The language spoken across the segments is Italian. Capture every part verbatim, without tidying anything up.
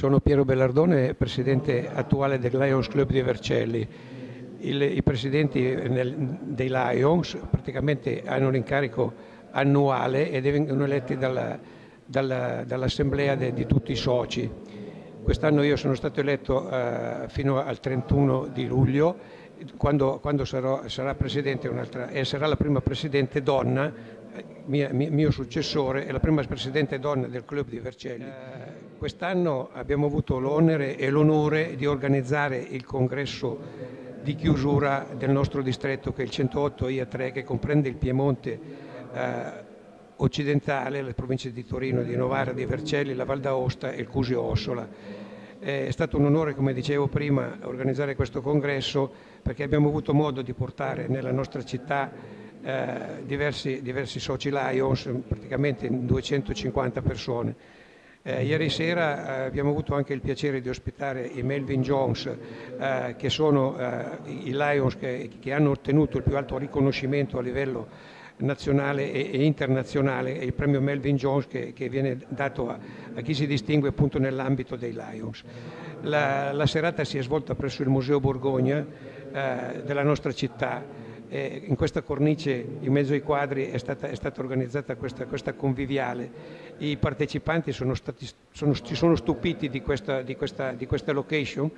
Sono Piero Bellardone, presidente attuale del Lions Club di Vercelli. Il, I presidenti nel, dei Lions praticamente hanno l'incarico annuale e vengono eletti dalla, dalla, dall'assemblea de, di tutti i soci. Quest'anno io sono stato eletto uh, fino al trentuno di luglio, quando, quando sarò, sarà presidente un'altra, e sarà la prima presidente donna, mia, mio, mio successore, è la prima presidente donna del club di Vercelli. Uh, quest'anno abbiamo avuto l'onere e l'onore di organizzare il congresso di chiusura del nostro distretto, che è il centootto I A tre, che comprende il Piemonte uh, occidentale, le province di Torino, di Novara, di Vercelli, la Val d'Aosta e il Cusio-Ossola. È stato un onore, come dicevo prima, organizzare questo congresso, perché abbiamo avuto modo di portare nella nostra città eh, diversi, diversi soci Lions, praticamente duecentocinquanta persone. Eh, ieri sera eh, abbiamo avuto anche il piacere di ospitare i Melvin Jones, eh, che sono eh, i Lions che, che hanno ottenuto il più alto riconoscimento a livello nazionale e, e internazionale, è il premio Melvin Jones che, che viene dato a, a chi si distingue appunto nell'ambito dei Lions. La, la serata si è svolta presso il Museo Borgogna eh, della nostra città. E in questa cornice, in mezzo ai quadri, è stata, è stata organizzata questa, questa conviviale. I partecipanti sono stati, sono, si sono stupiti di questa, di questa, di questa location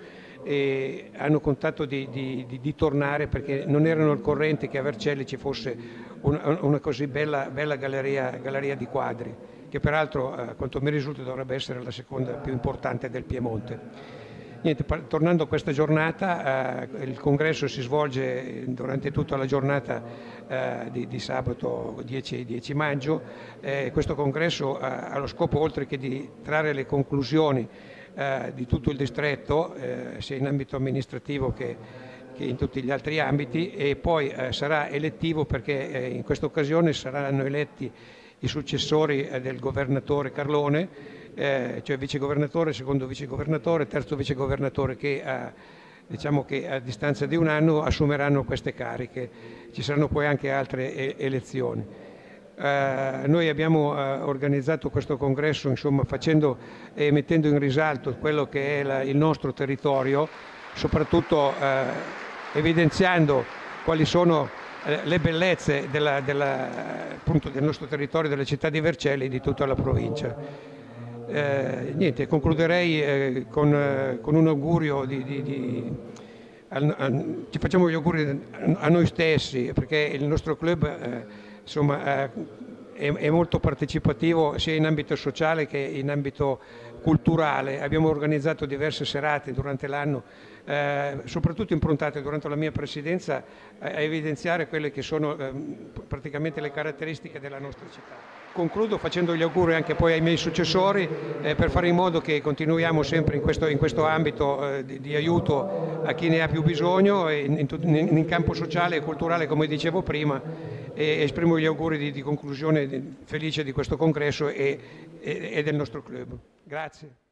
e hanno contato di, di, di, di tornare, perché non erano al corrente che a Vercelli ci fosse una, una così bella, bella galleria, galleria di quadri, che peraltro, a quanto mi risulta, dovrebbe essere la seconda più importante del Piemonte. Niente, tornando a questa giornata, eh, il congresso si svolge durante tutta la giornata eh, di, di sabato dieci maggio. Eh, questo congresso eh, ha lo scopo, oltre che di trarre le conclusioni eh, di tutto il distretto, eh, sia in ambito amministrativo che, che in tutti gli altri ambiti, e poi eh, sarà elettivo, perché eh, in questa occasione saranno eletti i successori eh, del governatore Carlone, Eh, cioè vicegovernatore, secondo vicegovernatore, terzo vicegovernatore, che a, diciamo che a distanza di un anno assumeranno queste cariche. Ci saranno poi anche altre e elezioni. Eh, noi abbiamo eh, organizzato questo congresso, insomma, facendo e mettendo in risalto quello che è la, il nostro territorio, soprattutto eh, evidenziando quali sono eh, le bellezze della, della, appunto, del nostro territorio, della città di Vercelli e di tutta la provincia. Eh, niente, concluderei eh, con, eh, con un augurio di, di, di a, a, ci facciamo gli auguri a noi stessi, perché il nostro club eh, insomma, eh, è, è molto partecipativo sia in ambito sociale che in ambito culturale. Abbiamo organizzato diverse serate durante l'anno, eh, soprattutto improntate durante la mia presidenza a, a evidenziare quelle che sono eh, praticamente le caratteristiche della nostra città. Concludo facendo gli auguri anche poi ai miei successori, eh, per fare in modo che continuiamo sempre in questo, in questo ambito eh, di, di aiuto a chi ne ha più bisogno, in, in, in campo sociale e culturale, come dicevo prima, e esprimo gli auguri di, di conclusione felice di questo congresso e, e, e del nostro club. Grazie.